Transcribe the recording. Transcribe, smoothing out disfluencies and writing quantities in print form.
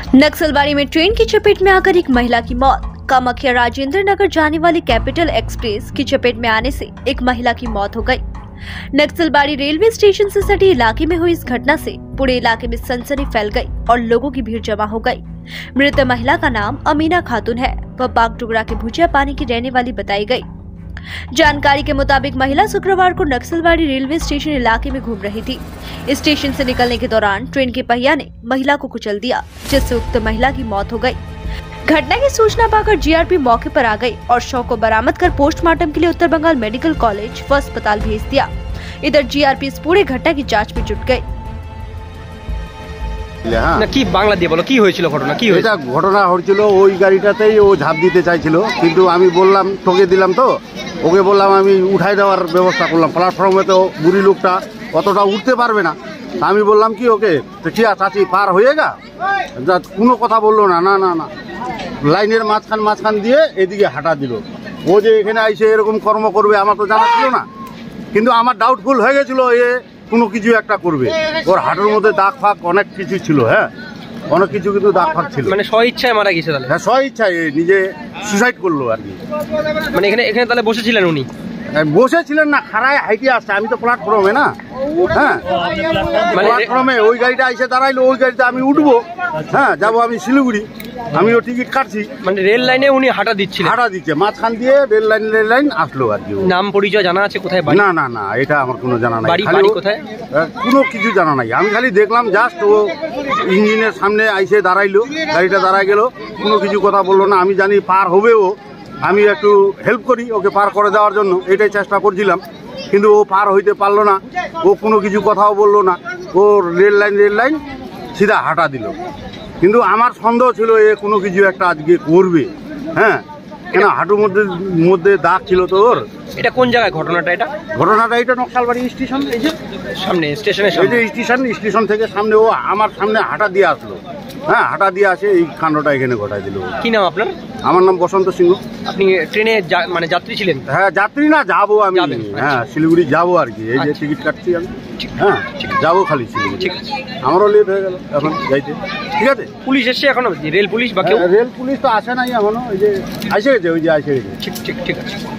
नक्सलबाड़ी में ट्रेन की चपेट में आकर एक महिला की मौत। कामाख्या राजेंद्र नगर जाने वाली कैपिटल एक्सप्रेस की चपेट में आने से एक महिला की मौत हो गई। नक्सलबाड़ी रेलवे स्टेशन से सटे इलाके में हुई इस घटना से पूरे इलाके में सनसनी फैल गई और लोगों की भीड़ जमा हो गई। मृत महिला का नाम अमीना खातून है। वह बागडोगरा के भुजिया पानी की रहने वाली बताई गई। जानकारी के मुताबिक महिला शुक्रवार को नक्सलबाड़ी रेलवे स्टेशन इलाके में घूम रही थी। स्टेशन से निकलने के दौरान ट्रेन के पहिया ने महिला को कुचल दिया, जिससे उक्त महिला की मौत हो गई। घटना की सूचना पाकर जीआरपी मौके पर आ गई और शव को बरामद कर पोस्टमार्टम के लिए उत्तर बंगाल मेडिकल कॉलेज व अस्पताल भेज दिया। इधर जीआरपी इस पूरे घटना की जांच में जुट गई। কি বাংলা দিয়ে বলো, কি হয়েছিল ঘটনা? কি হয়েছে? এটা ঘটনা হয়েছিল ওই গাড়িটাতেই ও ঝাঁপ দিতে চাইছিল, কিন্তু আমি বললাম, ঠকে দিলাম, তো ওকে বললাম আমি উঠাই দেওয়ার ব্যবস্থা করলাম। প্ল্যাটফর্মে তো বুড়ি লোকটা অতটা উঠতে পারবে না। আমি বললাম কি ওকে, তো কি চাচি পার হয়ে গা, কোনো কথা বললো না। না না না লাইনের মাঝখান দিয়ে এদিকে হাঁটা দিল। ও যে এখানে আইসে এরকম কর্ম করবে আমার তো জানা ছিল না, কিন্তু আমার ডাউটফুল হয়ে গেছিল এ কোনো কিছু একটা করবে। ওর হাঁটুর মধ্যে দাগ ফাগ অনেক কিছু ছিল, হ্যাঁ অনেক কিছু, কিন্তু দাগ ফাগ ছিল। মানে স্ব ইচ্ছায় মারা গেছে তাহলে? হ্যাঁ স্ব ইচ্ছায় নিজে সুসাইড করলো আর কি। মানে এখানে তাহলে বসেছিলেন উনি? বসেছিলেন না, খাড়ায় হাইটে আসছে। আমি তো প্ল্যাটফর্মে না, হ্যাঁ প্ল্যাটফর্মে ওই গাড়িটা এসে দাঁড়াইলো, ওই গাড়িতে আমি উঠবো, হ্যাঁ যাবো আমি শিলিগুড়ি, আমিও টিকিট কাটছি। মানে রেল লাইনে উনি হাঁটা দিচ্ছিলেন? হাঁটা দিচ্ছে মাঝখান দিয়ে রেল লাইন আসলো আর কি। নাম পরিচয় জানা আছে কোথায় বাড়ি? না না না এটা আমার কোনো জানা নাই। বাড়ি কোথায় কোনো কিছু জানা নাই। আমি খালি দেখলাম জাস্ট ও ইঞ্জিনের সামনে আইসে দাঁড়াইলো, গাড়িটা দাঁড়ায় গেল, কোনো কিছু কথা বললো না। আমি জানি পার হবে ও, আমি একটু হেল্প করি ওকে পার করে দেওয়ার জন্য, এটাই চেষ্টা করছিলাম, কিন্তু ও পার হইতে পারলো না। ও কোনো কিছু কথাও বললো না। ও রেল লাইন সিধা হাঁটা দিল। কিন্তু আমার সন্দেহ ছিল এ কোনো কিছু একটা আজকে করবে, হ্যাঁ কেন হাঁটুর মধ্যে দাগ ছিল তো ওর। এটা কোন জায়গায় ঘটনাটা? এটা নকশালবাড়ি স্টেশন, এই যে সামনে স্টেশনের এই যে স্টেশন থেকে সামনে ও আমার সামনে হাঁটা দিয়ে আসলো, হ্যাঁ হাঁটা দিয়ে আসে এই কাণ্ডটা এখানে ঘটাই দিল। কি নাম আপনার? আমার নাম বসন্ত সিংহ। আপনি ট্রেনে মানে যাত্রী ছিলেন? হ্যাঁ যাত্রী না, যাবো আমি, হ্যাঁ শিলিগুড়ি যাবো আর কি। এই যে টিকিট কাটছি আমি, হ্যাঁ যাবো খালি শিলিগুড়ি। ঠিক আছে, আমারও লেট হয়ে গেল এখন যাইতে। ঠিক আছে, পুলিশ এসছে এখনো? রেল পুলিশ বা কেউ? রেল পুলিশ তো আসে নাই এখনো, ওই যে আসে গেছে, ওই যে আসে গেছে। ঠিক আছে।